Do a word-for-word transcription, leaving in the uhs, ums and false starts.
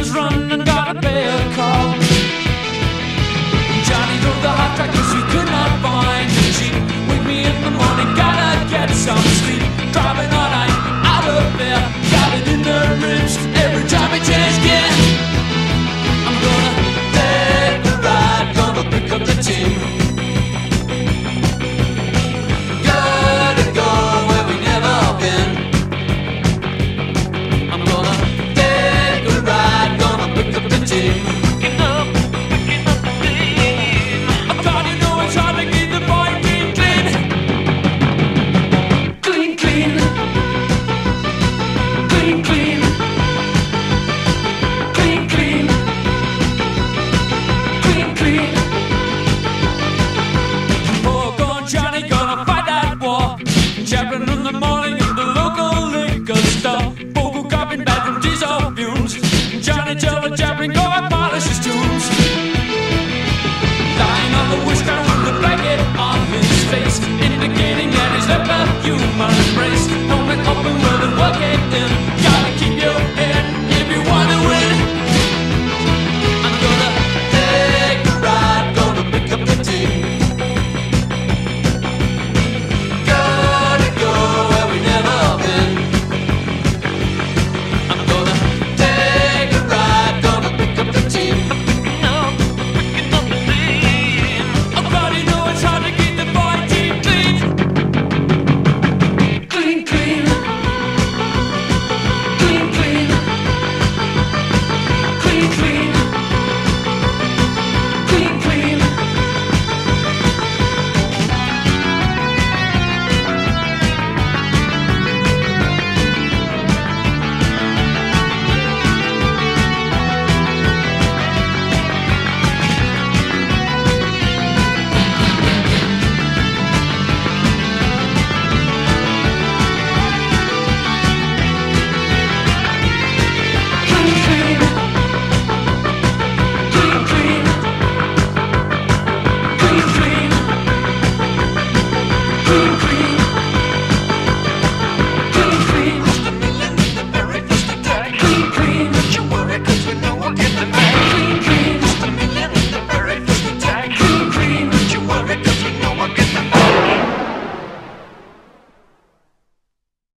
Johnny's run and got a bad call. Johnny drove the hot track cause he could not find a Jeep. Wake me in the morning, gotta get some sleep. Driving all night out of there, got it in the ribs every time I change gear. I'm gonna take the ride, gonna pick up the team. Gotta go where we never been. I'm gonna take a ride, gonna pick up the team. Picking up, picking up the team. I thought you know it's hard to keep the boy clean, clean. Clean, clean. Clean, clean. Clean, clean. Clean, clean. Oh, go on, Johnny, gonna fight that war. Chaplain in the morning in the local liquor store. Bogle coughing bad from diesel fumes. Johnny tell the chaplain go and polish his tombs. Lying on the wishbone with the blanket on his face, indicating that he's left a human race. Only open world and work it in.